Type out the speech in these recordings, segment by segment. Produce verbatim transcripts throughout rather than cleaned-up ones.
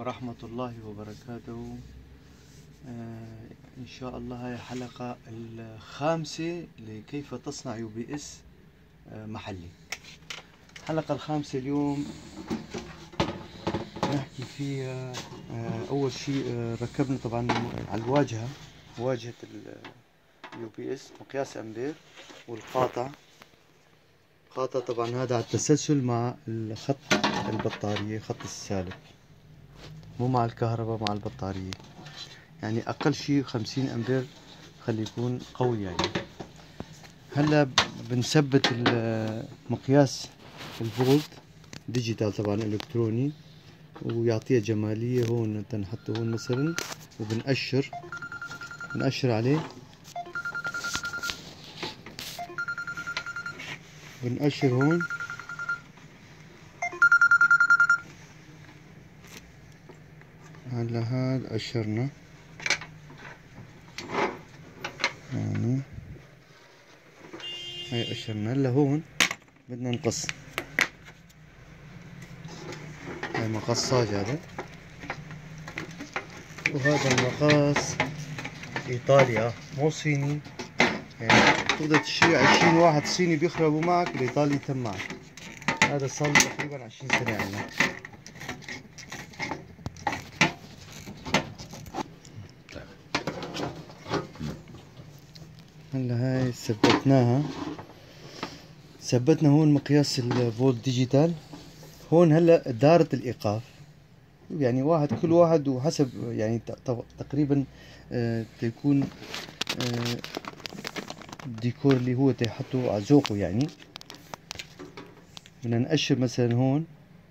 ورحمة الله وبركاته. آه إن شاء الله هاي الحلقة الخامسة لكيف تصنع يو بي إس آه محلي. الحلقة الخامسة اليوم نحكي فيها آه أول شيء آه ركبنا طبعا على الواجهة واجهة اليو بي إس مقياس أمبير والقاطع قاطع طبعا هذا على التسلسل مع الخط البطارية خط السالب، مو مع الكهرباء مع البطارية، يعني أقل شيء خمسين أمبير خلي يكون قوي. يعني هلا بنثبت مقياس الفولت ديجيتال طبعا إلكتروني ويعطيها جمالية. هون تنحطه هون مثلا وبنقشر بنقشر عليه بنقشر هون هلا هاد قشرنا يعني هاي قشرنا. هلا هون بدنا نقص، هاي مقص صاج هذا، وهذا المقاس ايطاليا مو صيني، يعني تقدر تشتري عشرين واحد صيني بيخربوا معك، الايطالي يتم معك. هذا صار له تقريبا عشرين سنة عندنا. هلا هاي ثبتناها، ثبتنا هون مقياس الفولت ديجيتال. هون هلا دارة الايقاف، يعني واحد كل واحد وحسب يعني تقريبا آه تكون آه الديكور اللي هو تيحطه على ذوقه. يعني بدنا نقشر مثلا هون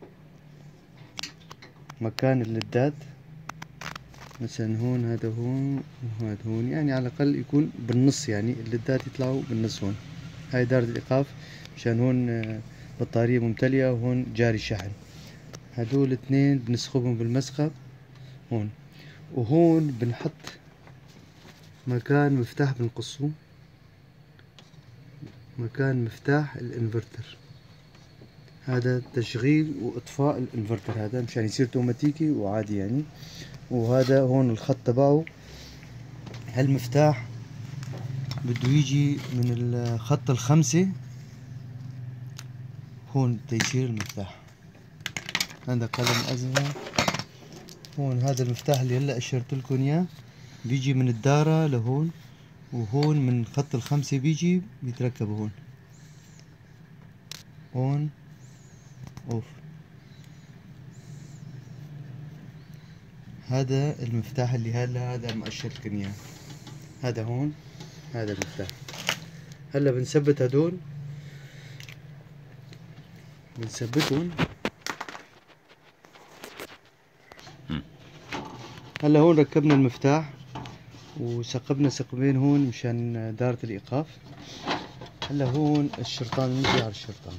مكان الليدات، مثلا هون هذا هون وهذا هون، يعني على الأقل يكون بالنص، يعني الليدات يطلعوا بالنص هون. هاي دارة الإيقاف مشان هون بطارية ممتلئة وهون جاري شحن. هدول اثنين بنسخبهم بالمسخب هون، وهون بنحط مكان مفتاح بنقصه، مكان مفتاح الانفرتر. هذا تشغيل واطفاء الانفرتر، هذا مشان يصير اوتوماتيكي وعادي يعني. وهذا هون الخط تبعه، هالمفتاح بده يجي من الخط الخمسة هون تيصير المفتاح. هذا قلم ازرق هون، هذا المفتاح اللي هلا اشرت لكم اياه بيجي من الدارة لهون، وهون من خط الخمسة بيجي بيتركب هون هون اوف. هذا المفتاح اللي هلا هذا مؤشر لكم اياه، هذا هون هذا المفتاح. هلا بنثبت هدول، بنثبتهم. هلا هون ركبنا المفتاح وثقبنا ثقبين هون مشان دارة الايقاف. هلا هون الشرطان، نجي على الشرطان.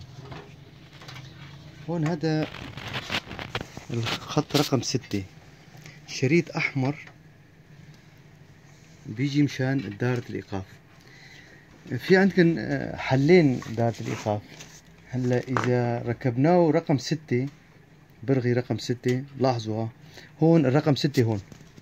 هون هذا الخط رقم ستة، شريط احمر بيجي مشان دارة الايقاف. في عندكم حلين دارة الايقاف. هلا اذا ركبناه رقم ستة برغي رقم ستة، لاحظوا هون الرقم ستة هون،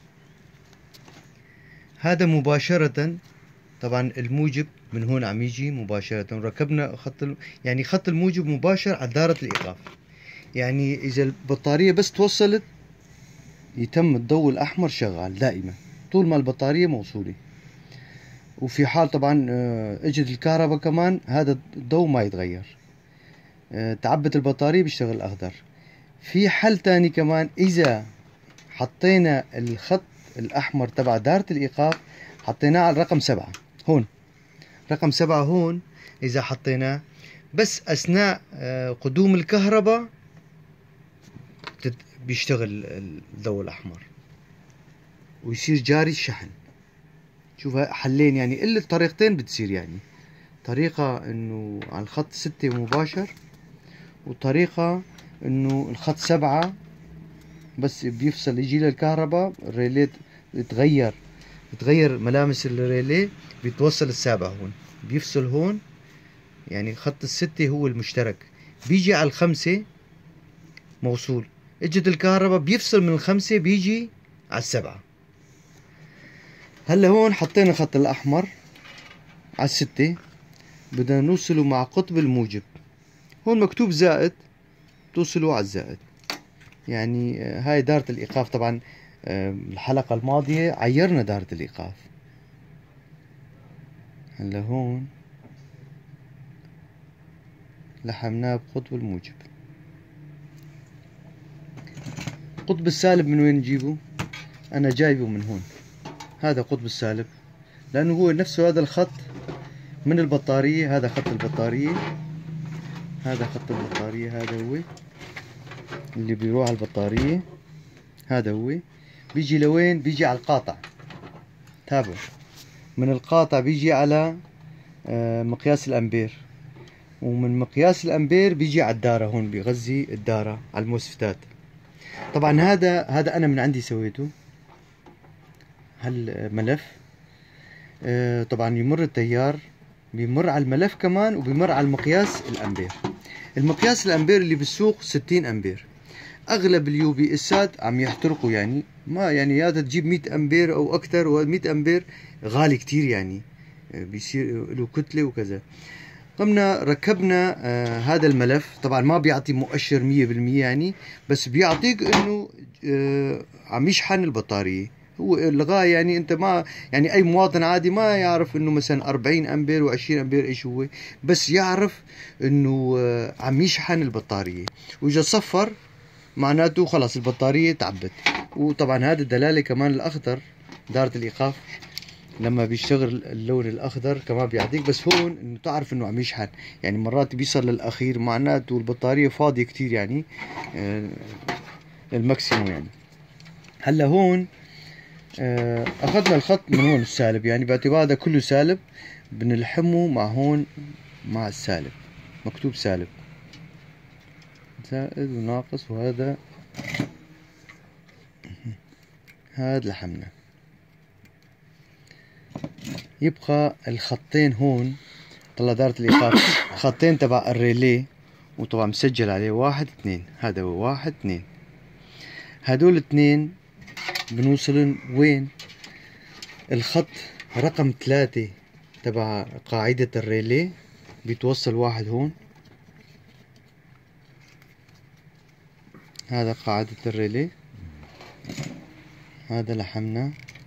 هذا مباشرة طبعا الموجب من هون عم يجي مباشرة. ركبنا خط يعني خط الموجب مباشر على دارة الإيقاف، يعني إذا البطارية بس توصلت يتم الضوء الأحمر شغال دائما طول ما البطارية موصولة. وفي حال طبعا اجت الكهرباء كمان هذا الضوء ما يتغير، تعبت البطارية بيشتغل أخضر. في حل تاني كمان، إذا حطينا الخط الأحمر تبع دارة الإيقاف حطيناه على الرقم سبعة هون، رقم سبعة هون إذا حطيناه بس أثناء قدوم الكهرباء بيشتغل الضوء الأحمر ويصير جاري الشحن. شوف حلين، يعني إلا الطريقتين بتصير، يعني طريقة إنه على الخط ستة مباشر، وطريقة إنه الخط سبعة بس بيفصل يجي للكهرباء الريلي يتغير يتغير ملامس الريلي، بيتوصل السابع هون بيفصل هون، يعني خط الستة هو المشترك بيجي على الخمسة موصول. اجت الكهرباء بيفصل من الخمسة بيجي على السبعة. هلا هون حطينا خط الأحمر على الستة، بدنا نوصله مع قطب الموجب. هون مكتوب زائد، توصلوا على الزائد. يعني هاي دارة الإيقاف. طبعا الحلقة الماضية عيرنا دارة الإيقاف. هلا هون لحمناه بقطب الموجب. قطب السالب من وين نجيبه؟ أنا جايبه من هون. هذا قطب السالب، لأنه هو نفسه هذا الخط من البطارية. هذا خط البطارية، هذا خط البطارية، هذا هو اللي بيروح على البطارية. هذا هو بيجي لوين؟ بيجي على القاطع. تابعوا، من القاطع بيجي على مقياس الأمبير، ومن مقياس الأمبير بيجي على الدارة. هون بيغذي الدارة على الموسفتات. طبعا هذا هذا أنا من عندي سويته هالملف. طبعا يمر التيار، بيمر على الملف كمان، وبيمر على المقياس الأمبير. المقياس الأمبير اللي بالسوق ستين أمبير. أغلب اليو بي إسات عم يحترقوا، يعني ما يعني يا تجيب مئة أمبير أو أكثر، و100 أمبير غالي كتير، يعني بيصير له كتلة وكذا. قمنا ركبنا آه هذا الملف. طبعا ما بيعطي مؤشر مية بالمية يعني، بس بيعطيك انه آه عم يشحن البطارية. هو الغاية يعني انت ما يعني اي مواطن عادي ما يعرف انه مثلا أربعين امبير و20 امبير ايش هو، بس يعرف انه آه عم يشحن البطارية. واذا صفر معناته خلاص البطارية تعبت. وطبعا هذا الدلالة كمان الاخضر، دارة الايقاف لما بيشتغل اللون الاخضر كمان بيعطيك، بس هون انه تعرف انه عم يشحن. يعني مرات بيصل للاخير معناته البطارية فاضية كتير، يعني آه الماكسيموم يعني. هلا هون آه اخذنا الخط من هون السالب، يعني باعتبار هذا كله سالب بنلحمه مع هون مع السالب، مكتوب سالب زائد وناقص، وهذا هذا لحمنا. يبقى الخطين هون، طلع دارة الإيقاف خطين تبع الريلي، وطبعا مسجل عليه واحد اثنين. هذا هو واحد اثنين. هدول اثنين بنوصلن وين؟ الخط رقم ثلاثة تبع قاعدة الريلي بيتوصل واحد هون. هذا قاعدة الريلي، هذا لحمنا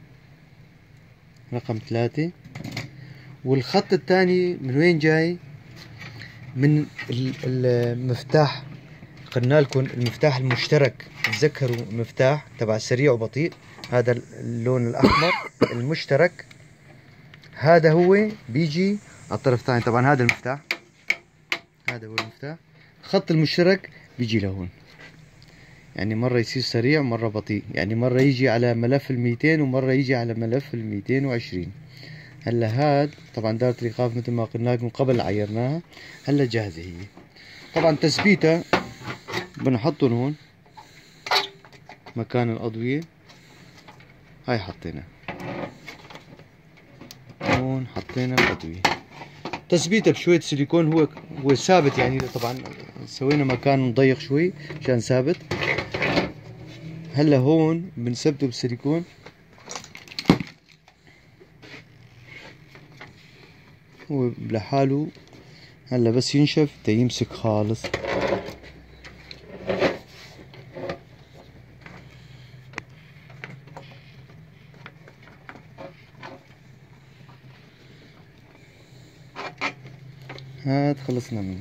رقم ثلاثة. والخط الثاني من وين جاي؟ من المفتاح. قلنا لكم المفتاح المشترك، تذكروا المفتاح تبع سريع وبطيء، هذا اللون الأحمر المشترك، هذا هو بيجي على الطرف الثاني. طبعا هذا المفتاح، هذا هو المفتاح. خط المشترك بيجي لهون، يعني مرة يصير سريع ومرة بطيء، يعني مرة يجي على ملف الميتين ومرة يجي على ملف الميتين وعشرين. هلا هاد طبعا دارة الإيقاف مثل ما قلنا لكم قبل عيرناها، هلا جاهزة هي. طبعا تثبيتها بنحطهم هون مكان الأضوية. هاي حطينا هون، حطينا الأضوية. تثبيتها بشوية سيليكون، هو هو ثابت يعني. طبعا سوينا مكان ضيق شوي عشان ثابت. هلا هون بنثبته بالسيليكون. هو لحاله هلا بس ينشف تيمسك خالص. هاد خلصنا منه.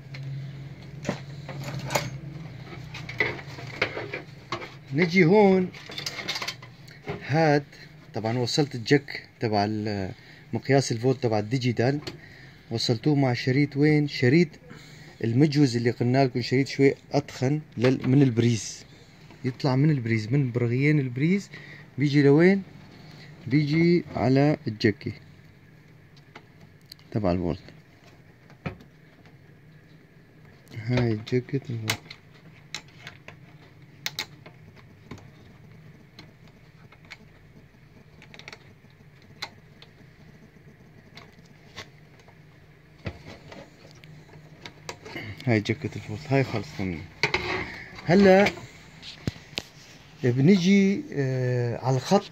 نجي هون، هاد طبعا وصلت الجك تبع مقياس الفولت تبع الديجيتال، وصلتوه مع شريط وين؟ شريط المجوز اللي قلنا لكم، شريط شوي اتخن من البريز، يطلع من البريز، من برغيين البريز بيجي لوين؟ بيجي على الجكي تبع الفولت. هاي الجكة الفولت. هاي جكة الفولت، هاي خلصنا منها. هلا بنيجي آه على الخط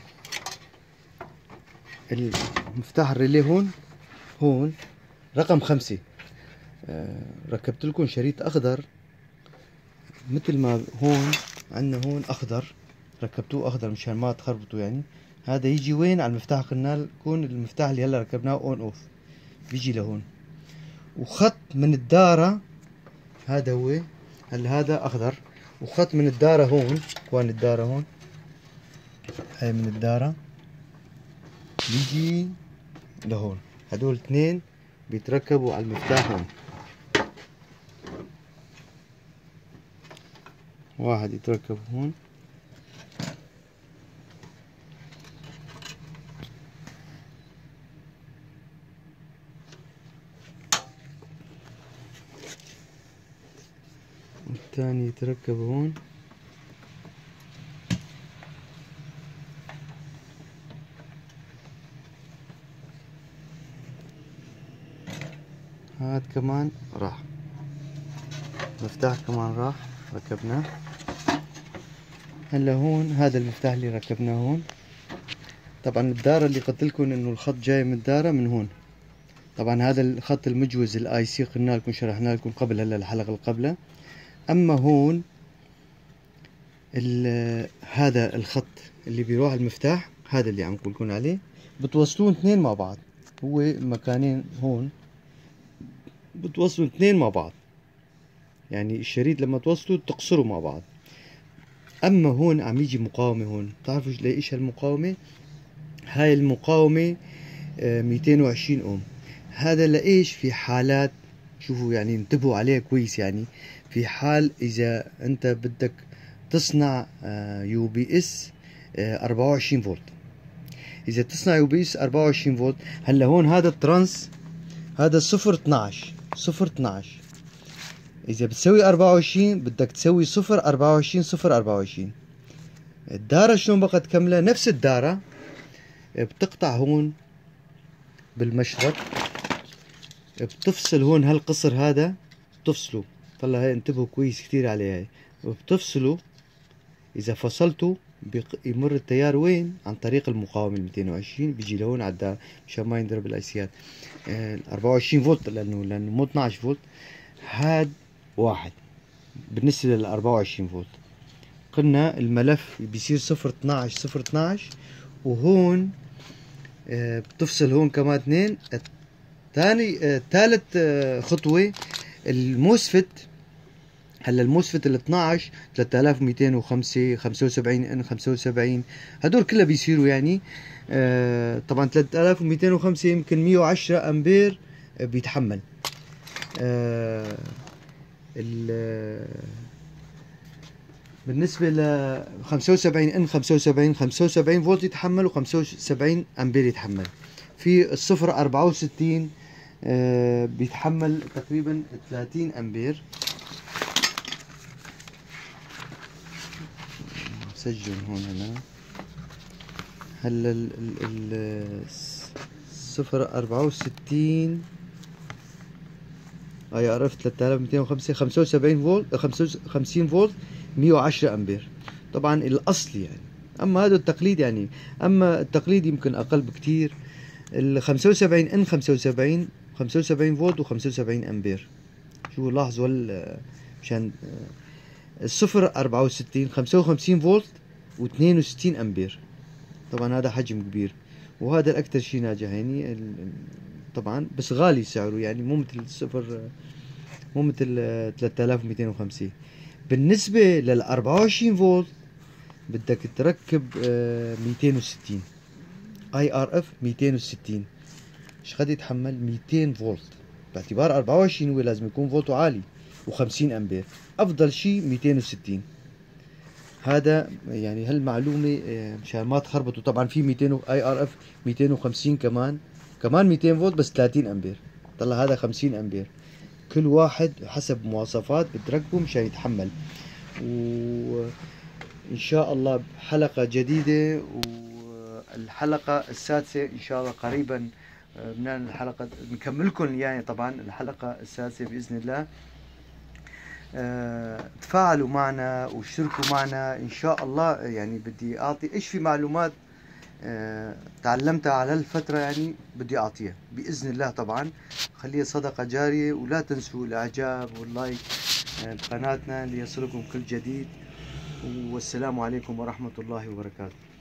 المفتاح الريلي هون هون رقم خمسة. آه ركبت لكم شريط اخضر مثل ما هون عندنا هون اخضر، ركبتوه اخضر مشان ما تخربطوا يعني. هذا يجي وين على المفتاح، قلنا لكم المفتاح اللي هلا ركبناه اون اوف بيجي لهون. وخط من الدارة هذا هو، هلا هذا اخضر، وخط من الدارة هون، كوان الدارة هون، هاي من الدارة بيجي لهون. هدول اثنين بيتركبوا على المفتاح هون، واحد يتركب هون والثاني يتركب هون. هاد كمان راح، مفتاح كمان راح ركبناه. هلا هون هذا المفتاح اللي ركبناه هون. طبعا الدارة اللي قلت لكم انه الخط جاي من الدارة من هون. طبعا هذا الخط المجوز الاي سي قلنا لكم، شرحنا لكم قبل هلا الحلقة اللي قبلها. اما هون هذا الخط اللي بيروح المفتاح، هذا اللي عم قول لكم عليه، بتوصلون اثنين مع بعض. هو مكانين هون بتوصلوا اثنين مع بعض، يعني الشريط لما توصلوا تقصروا مع بعض. اما هون عم يجي مقاومة هون، بتعرفوا ليش هالمقاومة؟ هاي المقاومة مئتين وعشرين اوم. هذا لإيش؟ في حالات، شوفوا يعني انتبهوا عليه كويس، يعني في حال اذا انت بدك تصنع يو بي اس أربعة وعشرين فولت. اذا تصنع يو بي اس أربعة وعشرين فولت، هلا هون هذا الترانس هذا صفر اثناعش صفر اثناعش، اذا بتسوي أربعة وعشرين بدك تسوي صفر أربعة وعشرين صفر أربعة وعشرين. الدارة شلون بقى تكملها؟ نفس الدارة بتقطع هون بالمشرط، بتفصل هون هالقصر هذا بتفصله. طلع هاي انتبهوا كويس كثير عليها، هاي بتفصله. اذا فصلته يمر التيار وين؟ عن طريق المقاومة مئتين وعشرين، بيجي لهون على الدار مشان ما ينضرب الايسيات. ال أربعة وعشرين فولت لانه لانه مو اثنعش فولت. هاد واحد بالنسبة لل أربعة وعشرين فولت. قلنا الملف بيصير صفر اثنعش صفر اثنعش، وهون آه بتفصل هون كمان اثنين. ثاني آه ثالث آه خطوة الموسفت. هلا الموسفت ال اثنعش ثلاثة آلاف ومئتين وخمسة خمسة وسبعين ان خمسة وسبعين، هدول كلها بيصيروا يعني آه طبعا ثلاثة آلاف ومئتين وخمسة يمكن مئة وعشرة امبير آه بيتحمل. آه بالنسبة ل خمسة وسبعين ان خمسة وسبعين خمسة وسبعين فولت يتحمل وخمسة وسبعين امبير يتحمل. في الصفر أربعة وستين آه بيتحمل تقريبا ثلاثين امبير. سجل هون هلا. هلا ال ال صفر أربعة وستين اي ار اف ثلاثة آلاف ومئتين وخمسة خمسة وسبعين فولت خمسة وخمسين فولت مئة وعشرة امبير طبعا الاصلي يعني. اما هذا التقليد يعني، اما التقليد يمكن اقل بكتير. ال خمسة وسبعين ان خمسة وسبعين خمسة وسبعين فولت وخمسة وسبعين امبير. شو لاحظوا مشان الصفر أربعة وستين خمسة وخمسين فولت واثنين وستين امبير. طبعا هذا حجم كبير، وهذا الاكثر شيء ناجح يعني طبعا، بس غالي سعره يعني، مو مثل الصفر مو مثل ثلاثة آلاف ومئتين وخمسة. بالنسبة لل أربعة وعشرين فولت بدك تركب مئتين وستين اي ار اف مئتين وستين. ايش قد يتحمل؟ مئتين فولت، باعتبار أربعة وعشرين هو لازم يكون فولته عالي و50 امبير. افضل شيء مئتين وستين. هذا يعني هالمعلومة مشان ما تخربطوا. طبعا في مئتين اي ار اف مئتين وخمسين كمان كمان مئتين فولت بس ثلاثين امبير. طلع هذا خمسين امبير. كل واحد حسب مواصفات بتركبه مشان يتحمل. وإن شاء الله بحلقة جديدة، والحلقة السادسة إن شاء الله قريبا من الحلقة نكمل لكم يعني طبعا الحلقة السادسة بإذن الله. آه، تفاعلوا معنا واشتركوا معنا إن شاء الله. يعني بدي أعطي إيش في معلومات آه، تعلمتها على هالفترة، يعني بدي أعطيها بإذن الله. طبعا خليها صدقة جارية، ولا تنسوا الإعجاب واللايك آه، بقناتنا ليصلكم كل جديد. والسلام عليكم ورحمة الله وبركاته.